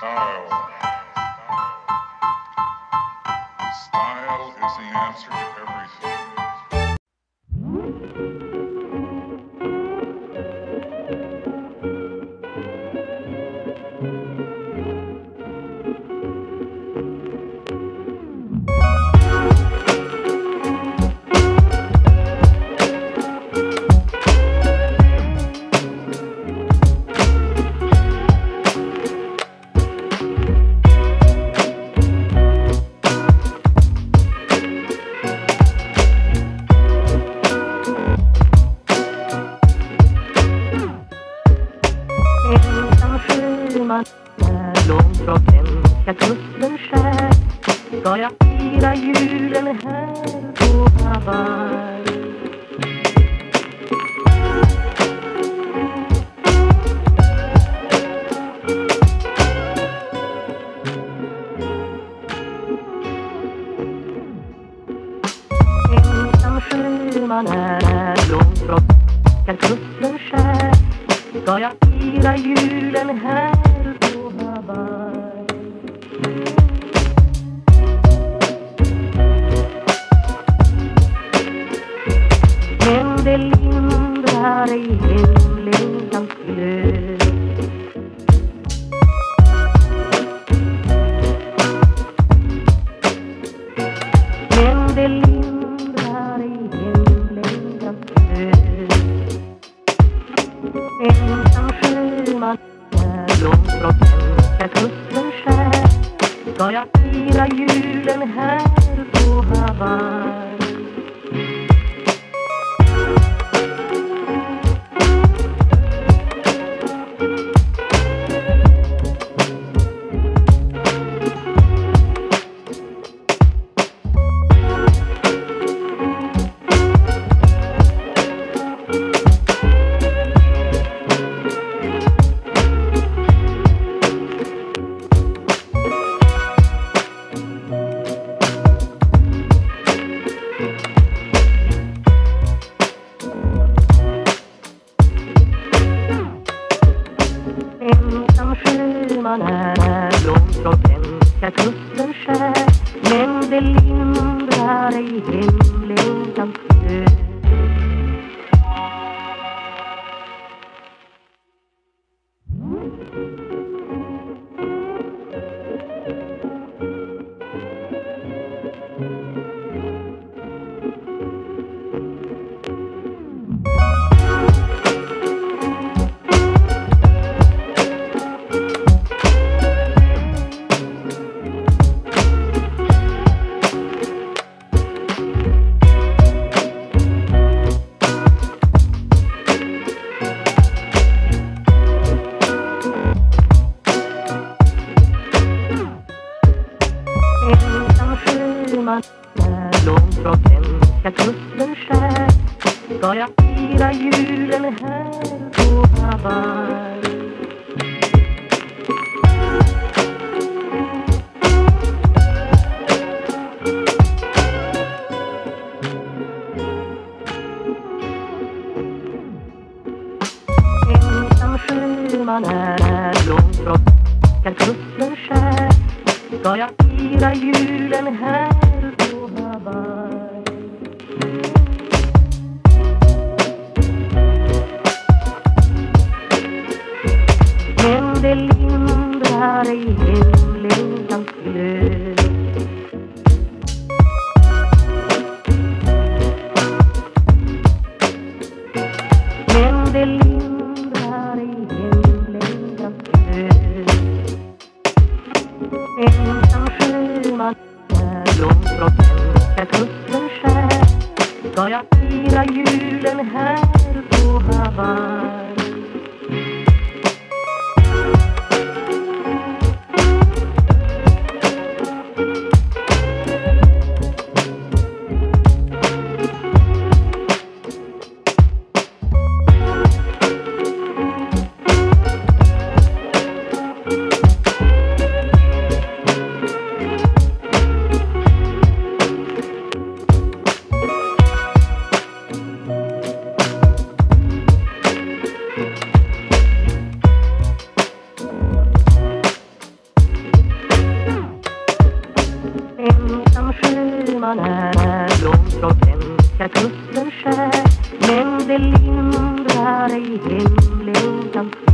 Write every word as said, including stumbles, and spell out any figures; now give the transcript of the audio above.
Style. Style is the answer to everything. När långt från svenska kusten skär ska jag fira julen här på Hawaii. Ensam sjöman är när långt från svenska kusten skär ska jag fira julen här på Hawaii. Men det lindrar ej hemlängtans glöd. Men det lindrar ej hemlängtans glöd. Ensam sjöman när långt från svenska kusten skär ska jag fira julen här på Hawaii. Ensam sjöman är när långt från svenska kusten skär men det lindrar ej hemlängtans glöd. Ensam sjöman när långt från svenska kusten skär ska jag fira julen här på Hawaii. Ensam sjöman är när långt från svenska kusten skär ska jag fira julen här på Hawaii. Men det lindrar ej hemlängtans glöd. Men det lindrar ej hemlängtans glöd. Ensam sjöman när långt från svenska kusten skär ska jag fira julen här på Hawaii. Ensam sjöman är långt från svenska kusten skär, men det lindrar ej hemlängtans